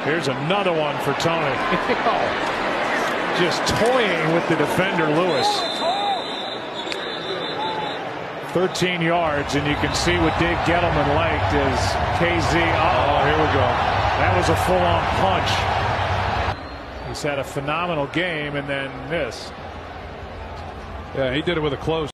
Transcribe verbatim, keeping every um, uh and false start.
Here's another one for Toney. Just toying with the defender, Lewis. thirteen yards, and you can see what Dave Gettleman liked is K Z. Oh, here we go. That was a full-on punch. He's had a phenomenal game, and then this. Yeah, he did it with a close.